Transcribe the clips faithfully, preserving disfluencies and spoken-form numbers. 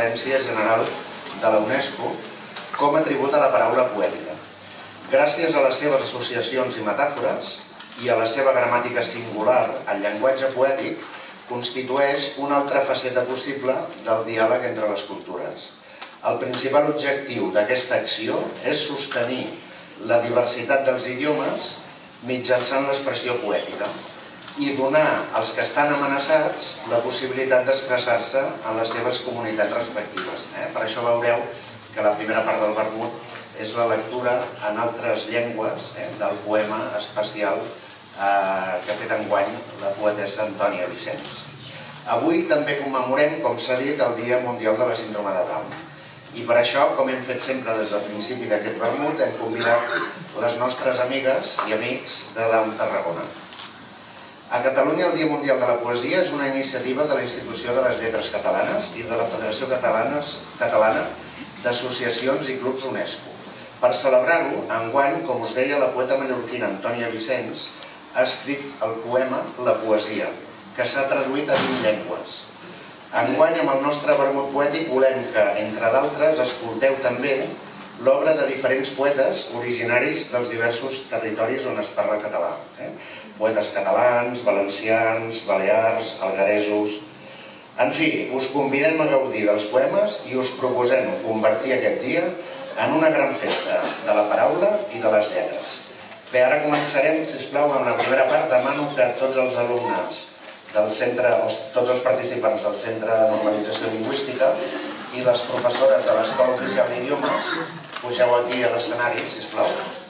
Conferència General de la UNESCO com a tribut a la paraula poètica. Gràcies a les seves associacions i metàfores i a la seva gramàtica singular, el llenguatge poètic constitueix una altra faceta possible del diàleg entre les cultures. El principal objectiu d'aquesta acció és sostenir la diversitat dels idiomes mitjançant l'expressió poètica i donar als que estan amenaçats la possibilitat d'expressar-se en les seves comunitats respectives. Per això veureu que la primera part del vermut és la lectura en altres llengües del poema especial que ha fet enguany la poetessa Antònia Vicens. Avui també commemorem, com s'ha dit, el Dia Mundial de la Síndrome de Down. I per això, com hem fet sempre des del principi d'aquest vermut, hem convidat les nostres amigues i amics de Down Tarragona. A Catalunya, el Dia Mundial de la Poesia és una iniciativa de la Institució de les Lletres Catalanes i de la Federació Catalana d'Associacions i Clubs UNESCO. Per celebrar-ho, enguany, com us deia, la poeta mallorquina Antònia Vicens ha escrit el poema La Poesia, que s'ha traduït a vint llengües. Enguany, amb el nostre vermut poètic, volem que, entre d'altres, escolteu també l'obra de diferents poetes originaris dels diversos territoris on es parla català. Poetes catalans, valencians, balears, algueresos... En fi, us convidem a gaudir dels poemes i us proposem convertir aquest dia en una gran festa de la paraula i de les lletres. Bé, ara començarem, sisplau, amb la primera part. Demano que tots els alumnes del centre, tots els participants del Centre de Normalització Lingüística i les professores de l'Escola Oficial d'Idiomes pugeu aquí a l'escenari, sisplau.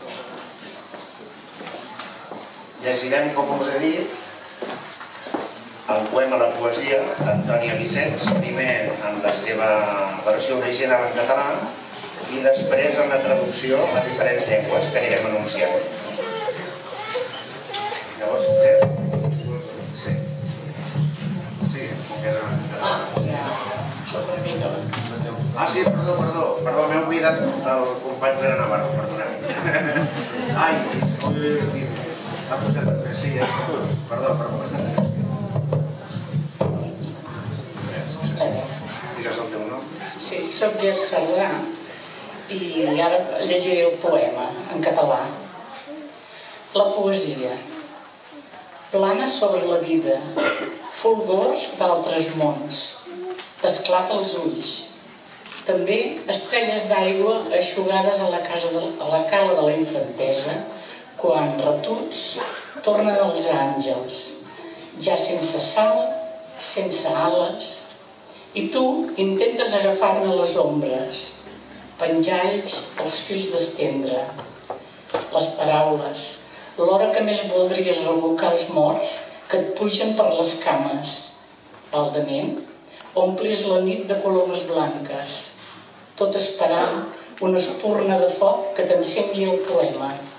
Llegirem, com us he dit, el poema La Poesia d'Antònia Vicens, primer en la seva versió original en català i després en la traducció a diferents llengües que anirem anunciant. Llavors, sí. Sí, ah, sí, perdó, perdó, perdó, m'he oblidat el company Pere Navarro, perdoneu. Ai, ha posat el que sí, perdó, perdó. Digues el teu nom. Sí, soc Ger Sardà i ara llegiré el poema en català. La poesia. Plana sobre la vida, fulgors d'altres mons, t'esclata els ulls. També estrelles d'aigua eixugades a la cala de la infantesa, quan retuts tornen els àngels, ja sense sal, sense ales, i tu intentes agafar-ne les ombres, penjalls els fils d'estendre, les paraules, l'hora que més voldries revocar els morts que et pugen per les cames. Baldament, omplis la nit de colomes blanques, tot esperant una espurna de foc que t'encengui el poema.